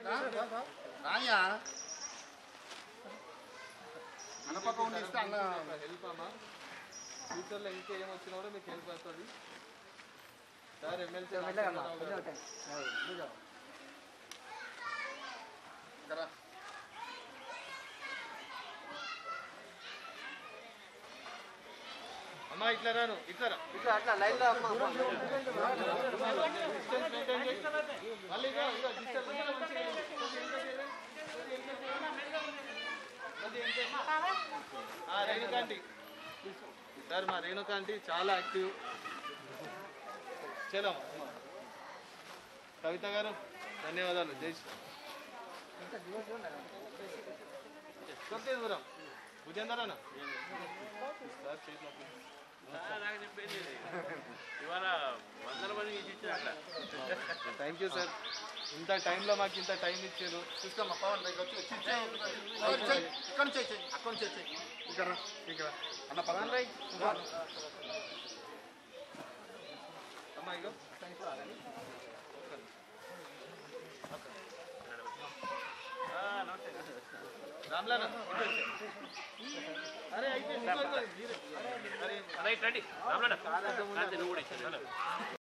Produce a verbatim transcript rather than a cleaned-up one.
రానియా అన్నపక్క ఉండి ఇస్తే అన్న హెల్ప్ అమ్మా ఫ్యూచర్లో ఇంకా ఏం వచ్చినా కూడా మీకు హెల్ప్ అవుతుంది సార్ ఎమ్మెల్సీ అమ్మా ఇట్లా రాను ఇట్లా రా ఇట్లా అట్లా లైన్ లో అమ్మ మళ్ళీ రేణుకాంటి సార్ మా రేణుకాంటి చాలా యాక్టివ్ చలో కవిత గారు ధన్యవాదాలు జై సత్యేశ్వరం భుజేందర్ సార్ చేతిలో థ్యాంక్ యూ సార్ ఇంత టైంలో మాకు ఇంత టైం ఇచ్చారు చూసుకోమ్మా పవన్ దగ్గర వచ్చి ఇక్కడ నుంచి వచ్చేయి అక్కడ నుంచి వచ్చేయి ఇక్కడ ఇక్కడ అన్న పవన్ రై అమ్మా ఇగో రామ్లానా అరే అయితే రైట్ రండి రామ్లానా